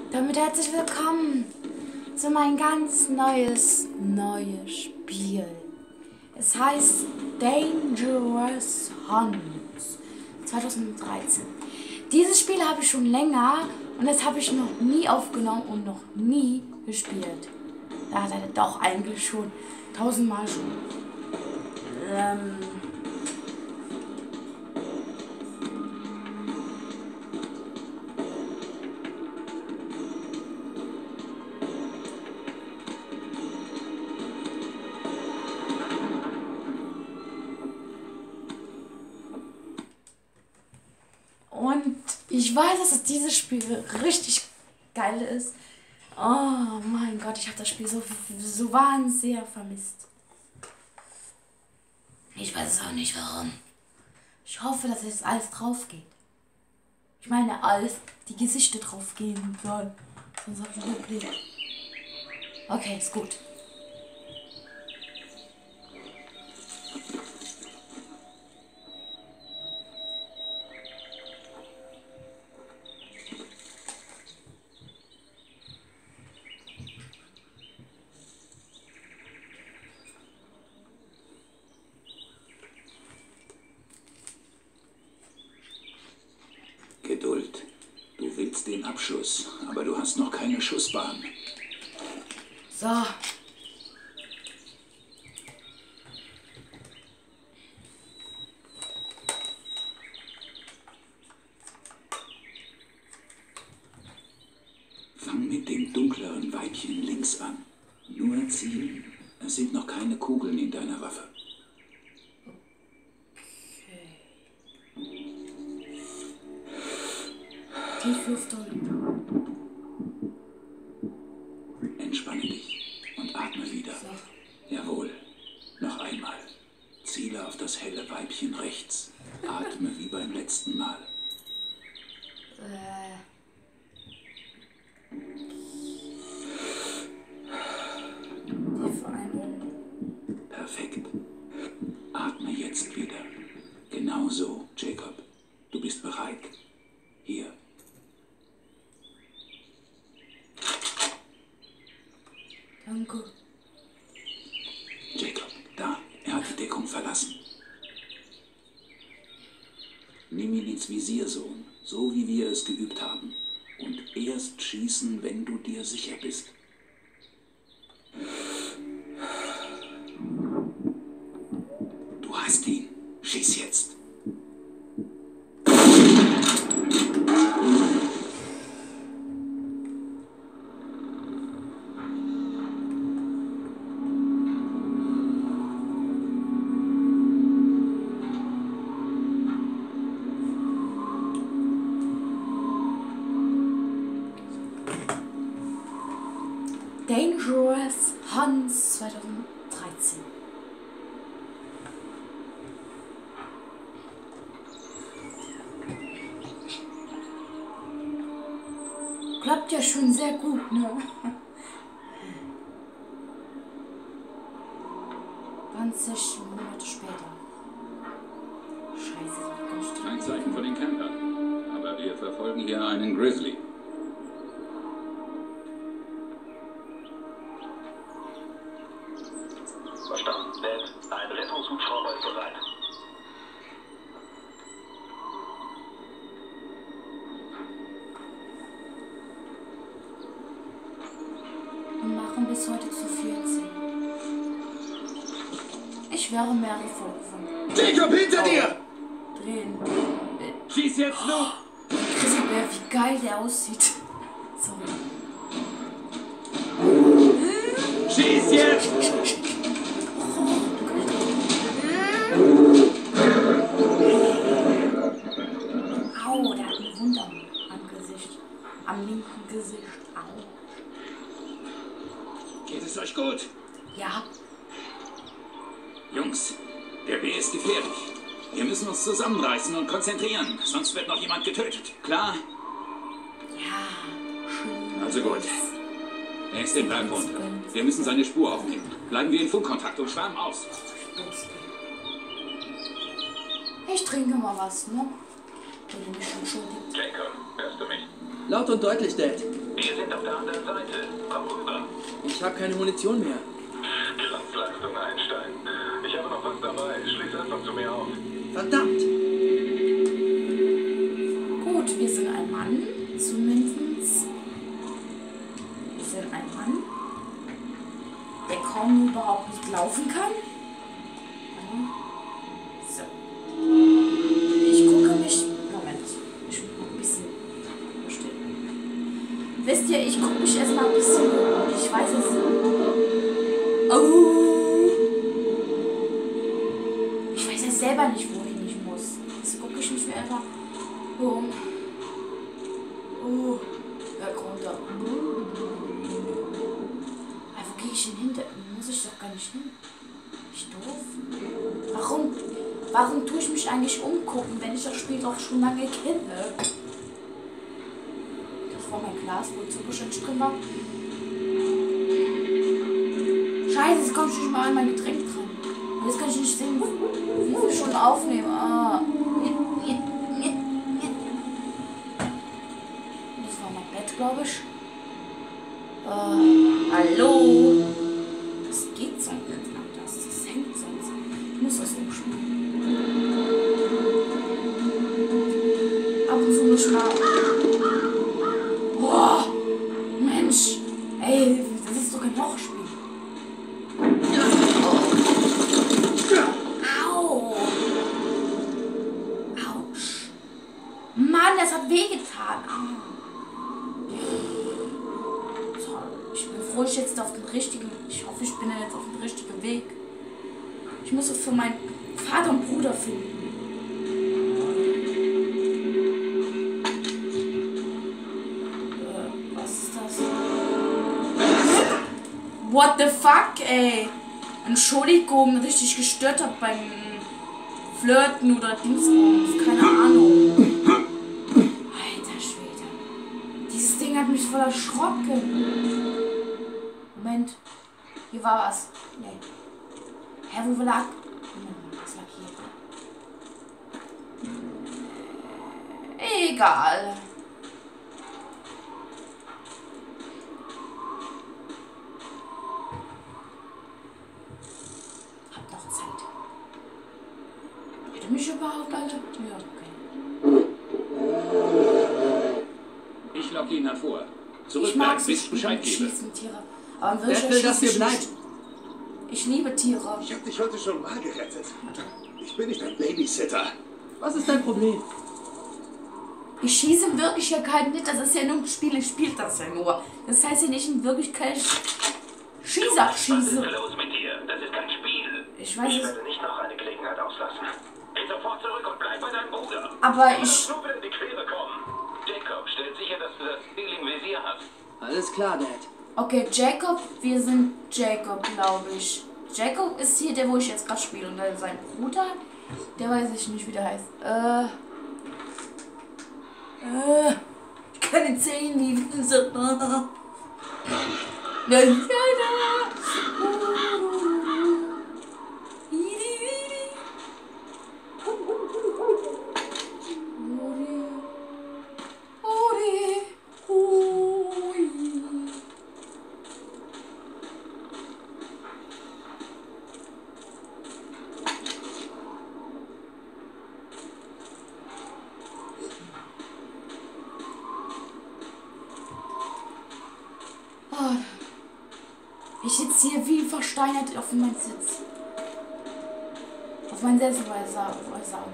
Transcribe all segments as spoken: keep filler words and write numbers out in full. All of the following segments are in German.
Damit herzlich willkommen zu meinem ganz neues, neues Spiel. Es heißt Dangerous Hunts zwanzig dreizehn. Dieses Spiel habe ich schon länger und das habe ich noch nie aufgenommen und noch nie gespielt. Da hat er doch eigentlich schon tausendmal schon. Ähm Und ich weiß, dass dieses Spiel richtig geil ist. Oh mein Gott, ich habe das Spiel so, so wahnsinnig sehr vermisst. Ich weiß es auch nicht warum. Ich hoffe, dass jetzt alles drauf geht. Ich meine, alles, die Gesichter drauf gehen soll. Sonst habe ich ein Problem. Okay, ist gut. Geduld. Du willst den Abschuss, aber du hast noch keine Schussbahn. So. Fang mit dem dunkleren Weibchen links an. Nur zielen. Es sind noch keine Kugeln in deiner Waffe. Entspanne dich und atme wieder. So. Jawohl. Noch einmal. Ziele auf das helle Weibchen rechts. Atme wie beim letzten Mal. Äh. Perfekt. Atme jetzt wieder. Genau so, Jacob. Du bist bereit. Hier. Danke. Jacob, da. Er hat die Deckung verlassen. Nimm ihn ins Visier, Sohn, so wie wir es geübt haben. Und erst schießen, wenn du dir sicher bist. Du hast ihn. Schieß jetzt. Dangerous Hunts zwanzig dreizehn. Klappt ja schon sehr gut, ne? zwanzig Monate später. Scheiße, so ganz Ein Zeichen von den Campern. Aber wir verfolgen hier einen Grizzly. Verstanden. Dad, ein Rettungshubschrauber ist bereit. Wir machen bis heute zu vierzehn. Ich wäre mehr vorgefunden. Jacob, hinter oh. dir! Drehen. Schieß jetzt noch! Christopher, wie geil der aussieht. Sorry. Schieß jetzt! Au, der hat eine Wunde am, am Gesicht. Am linken Gesicht. Au. Geht es euch gut? Ja. Jungs, der Bär ist gefährlich. Wir müssen uns zusammenreißen und konzentrieren, sonst wird noch jemand getötet. Klar? Ja, schön. Also gut. Er ist den Berg runter. Wir müssen seine Spur aufnehmen. Bleiben wir in Funkkontakt und schwärmen aus. Ich trinke mal was, ne? Wenn du mich entschuldigst. Jacob, hörst du mich? Laut und deutlich, Dad. Wir sind auf der anderen Seite. Komm rüber. Ich habe keine Munition mehr. Kraftleistung, Einstein. Ich habe noch was dabei. Schließ einfach zu mir auf. Verdammt! Gut, wir sind ein Mann. Zumindest. Wir sind ein Mann, der kaum überhaupt nicht laufen kann. So. Ich gucke mich. Moment. Ich muss noch ein bisschen verstehen. Wisst ihr, ich gucke mich erstmal ein bisschen um. Ich weiß es nicht. Oh. Ich weiß jetzt selber nicht, wohin ich muss. Jetzt gucke ich mich einfach um. Oh. Ja, runter. Aber wo gehe ich denn hin? Da muss ich doch gar nicht hin. Ich doof. Warum? Warum tue ich mich eigentlich umgucken, wenn ich das Spiel doch schon lange kenne? Das war mein Glas, wo Zuckerschutz drin war. Scheiße, jetzt komme ich nicht mal an mein Getränk dran. Jetzt kann ich nicht sehen, wie wir schon aufnehmen. Ah. Das war mein Bett, glaube ich. Äh, hallo? Das geht so nicht anders. Das hängt sonst. Ich muss das umspielen. Ab und zu muss ich mal. Boah! Mensch! Ey, das ist doch kein Horrorspiel. Au! Autsch! Mann, das hat wehgetan. Ich bin froh, ich jetzt auf den richtigen. Ich hoffe, ich bin jetzt auf dem richtigen Weg. Ich muss es für meinen Vater und Bruder finden. Äh, was ist das? What the fuck, ey? Entschuldigung, richtig gestört hat beim Flirten oder Dingsbums. Keine Ahnung. Alter Schwede. Dieses Ding hat mich voll erschrocken. Moment. Hier war was. Nee. Hä, wo lag? Was lag hier? Egal. Hab noch Zeit. Hört ihr mich überhaupt alle? Ja, okay. Ich locke ihn hervor. Ich Zurück, mag bis ich Bescheid gebe. schießen Tiere. Aber in Wer will, dass wir schieße ich bleiben? nicht. Ich liebe Tiere. Ich hab dich heute schon mal gerettet. Ich bin nicht ein Babysitter. Was ist dein Problem? Ich schieße in Wirklichkeit nicht. Das ist ja nur ein Spiel. Ich spiele das ja nur. Das heißt ja nicht in Wirklichkeit Schießer Was ist schieße. los mit dir? Das ist kein Spiel. Ich weiß Ich es. werde nicht noch eine Gelegenheit auslassen. Geh sofort zurück und bleib bei deinem Bruder. Aber Du musst ich. nur wieder in die Quere kommen. Jacob, stell sicher, dass du das Ziel im Visier hast. Alles klar, Dad. Okay, Jacob. Wir sind Jacob, glaube ich. Jacob ist hier der, wo ich jetzt gerade spiele. Und dann sein Bruder. Der weiß ich nicht, wie der heißt. Äh. Äh. Ich kann ihn sehen, wie. Nein, nein, ich sitze hier wie versteinert auf meinem Sitz. Auf meinen Sessel, wollte ich sagen.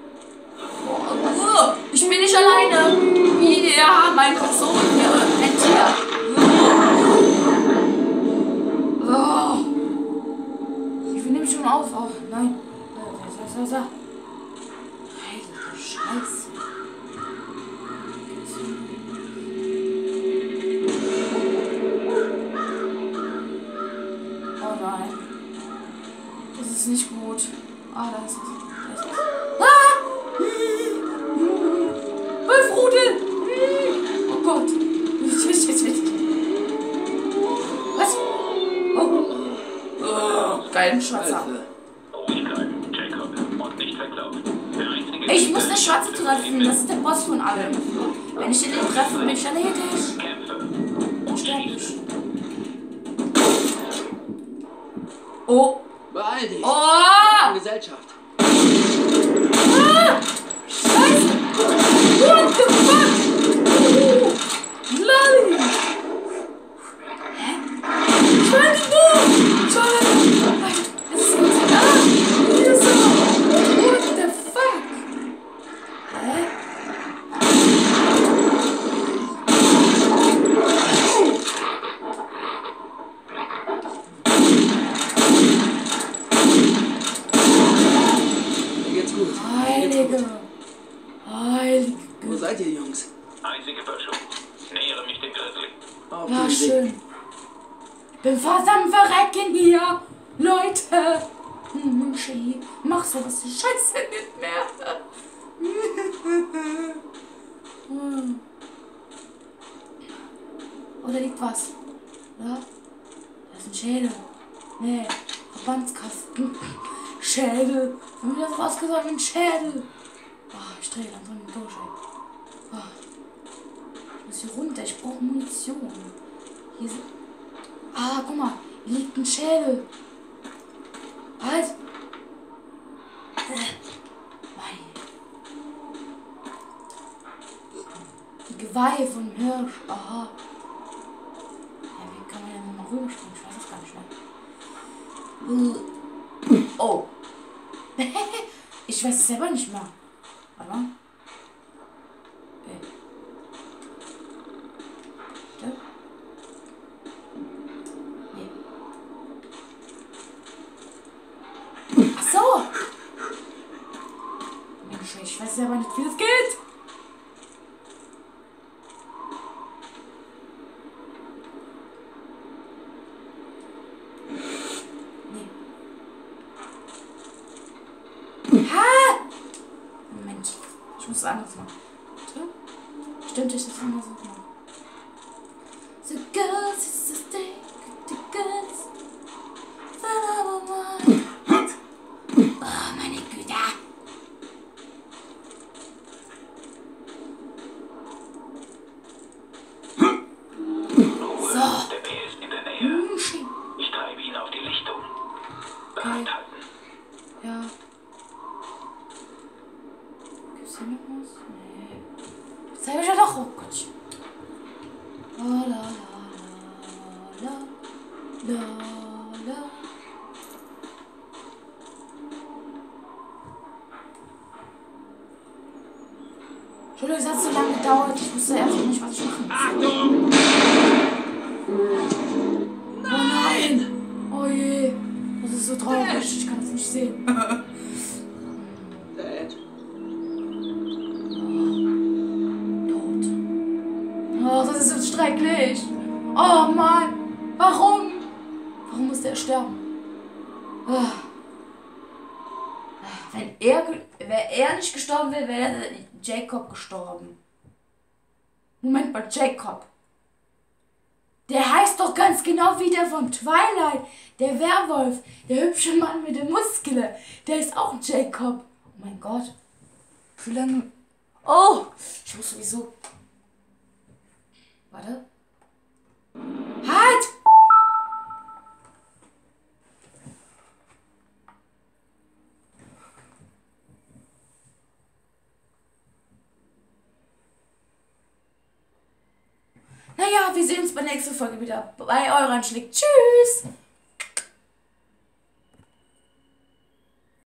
Oh, ich bin nicht alleine. Ja, meine Person hier. Ein Tier. Oh. Ich will nämlich schon auf. Oh, nein. So, so, so. Heilige Scheiße. Das ist nicht gut. Ah, da ist es. Da ist es. Ah! Wolfrudel! Oh Gott. Was? Oh. Oh, geilen Schwarzer. Ruhig bleiben, Jacob. Und nicht weglaufen. Der einzige Ich muss den Schwarzen treffen. Das ist der Boss von allem. Wenn ich den nicht treffe, bin ich erledigt. Kämpfe. unsterblich. Oh. Beeil dich. Oh. Gesellschaft. Ah. Scheiße. What the fuck? Oh. Lolli. Hä? Ich war nicht wo. Schau mal. Es ist uns da. Hier so. What the fuck? Hä? Heilige. Heilige. Wo seid ihr, Jungs? Einzige Böschung. Nähere mich dem Grizzly. Auf Ja, den Weg. schön. Ich bin fast am Verrecken hier. Leute. Muschi, mach sowas die Scheiße nicht mehr. Oh, da liegt was. Ja? Da ist ein Schädel. Nee, Verbandskasten. Schädel. Haben wir das rausgesagt mit Schädel? Oh, ich drehe langsam den durch, ey. Oh. Ich muss hier runter, ich brauche Munition. Hier sind. Ah, guck mal, hier liegt ein Schädel. Halt! Äh. Mein. Ein Geweih von Hirsch. Aha. Ja, wie kann man denn nochmal rüberspringen? Ich weiß es gar nicht mehr. Oh. Ich weiß es selber nicht mehr. Warte mal. Okay. Ja. Nee. Ach so. Mensch, ich weiß selber nicht, wie das geht. Moment, ich muss es anders machen. Stimmt, ich das immer so machen. So girls, it's a stick, the girls. Oh, meine Güte. So. Der Bär ist in der Nähe. Muschi. Ich treibe ihn auf die Lichtung. Okay. Bereithalten. Ja. Gibt's hier noch was? Nee. Jetzt habe ich ja doch. Oh Gott. La la la la la la la. Entschuldigung, es hat so lange gedauert. Ich wusste erst nicht, was ich machen muss. Oh nein! Oh je. Das ist so traurig. Ich kann das nicht sehen. Dad. Tot. Oh, das ist so schrecklich. Oh Mann. Warum? Warum musste er sterben? Oh. Wenn er, wäre er nicht gestorben wäre, wäre Jacob gestorben. Moment mal, Jacob. Der heißt doch ganz genau wie der von Twilight. Der Werwolf. Der hübsche Mann mit den Muskeln. Der ist auch Jacob. Oh mein Gott. Wie lange... Oh! Ich muss sowieso... Warte. Halt! Naja, wir sehen uns bei der nächsten Folge wieder bei euren Schlick. Tschüss!